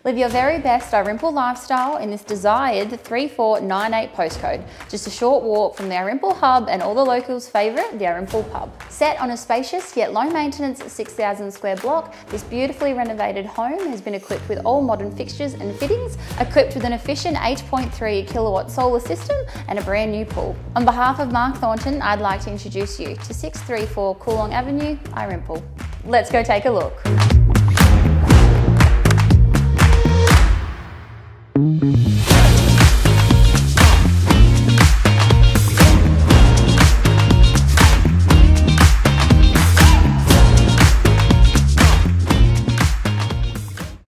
Live your very best Irymple lifestyle in this desired 3498 postcode, just a short walk from the Irymple hub and all the locals' favourite, the Irymple pub. Set on a spacious yet low maintenance 6,000 square block, this beautifully renovated home has been equipped with all modern fixtures and fittings, equipped with an efficient 8.3 kilowatt solar system and a brand new pool. On behalf of Mark Thornton, I'd like to introduce you to 634 Koorlong Avenue, Irymple. Let's go take a look.